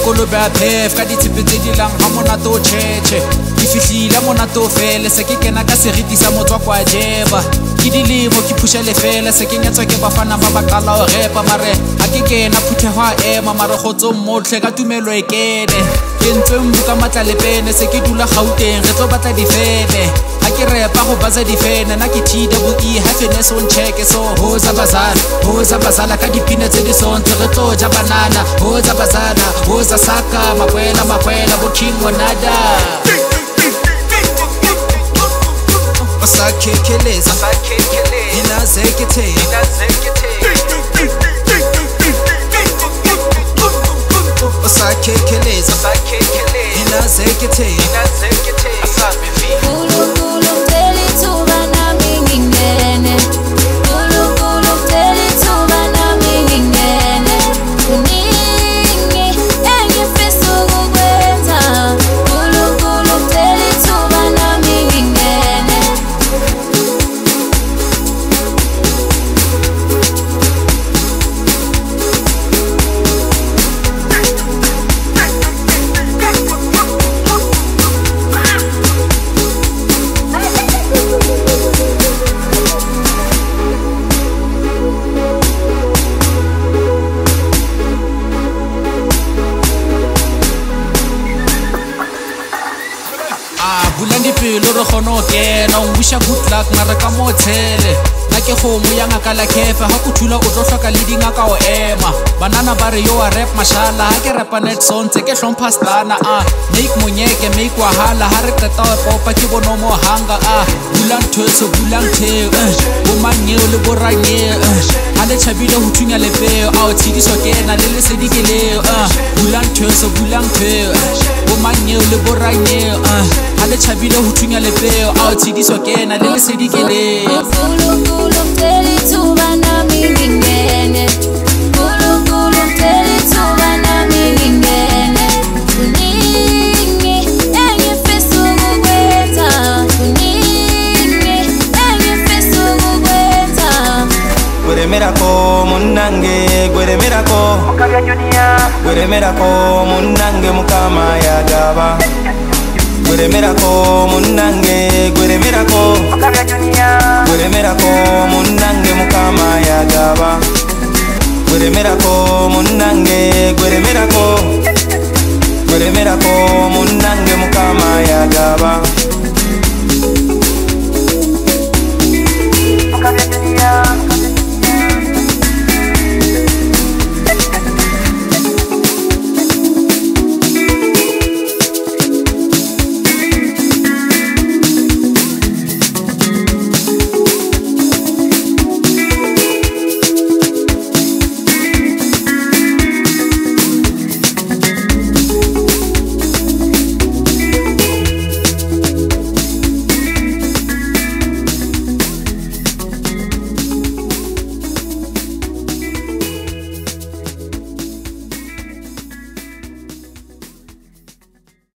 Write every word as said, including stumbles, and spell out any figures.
kolobe a phef ka ditshepe tse di lang ga monate o tšhetšhe ke fihlile monate o fele se ke kena ka seriti sa motswako a jeba ke dilemo ke phuša lefela se ke nyatswa ke bafana ba bakala o repa mare ga ke kena phuthego a ema mare gotsong motlhe ka tumelo e kene ke ntswe mbu ka matla lepene se ke dula gauteng re tlo batla difene ga ke repa go batsa difene na ke T W E happiness on check so hoza bazala hoza bazala ka dipina tse di sontse re tlo ja banana hoza bazala hoza saka makwela makwela bo king wanada Osakekeleza inazekete Osakekeleza inazekete Nkulunkulu mteli tuba nami ngingene Nkulunkulu mteli tuba nami ngingene Kuningi engifisa ukukwenza Nkulunkulu mteli tuba nami ngingene bulandi pelo re kgone go kena o wisha good luck mare ka mo tshele na ke kgomo ya ngaka la kefe ga kuthula o tlo hloka le dingaka o ema banana ba re yo a rap mashala ga ke repa net sontse ke hlompha stana a make monyeke make wahala ga re qeta o popa ke bonomo hanga a bulang thweso bulang theo bo manyeo le boranyeo ga le tšhabile go thunya lepeo a o tshediso kena le lesedikileo bulang thweso bulang theo bo manyeo le boranyeo ga le tšhabile go thunya lepeo a o tshediso kena le lesedikileo Nkulunkulu mteli tuba nami ngingene Nkulunkulu mteli tuba nami ngingene Kuningi engifisa ukukwenza Kuningi engifisa ukukwenza Gweremerako munange gweremerako Mukabya Junior Gweremerako munange mukama yagaba Gweremerako munange gweremerako Mukabya Junior Gweremerako munange mukama yagaba Gweremerako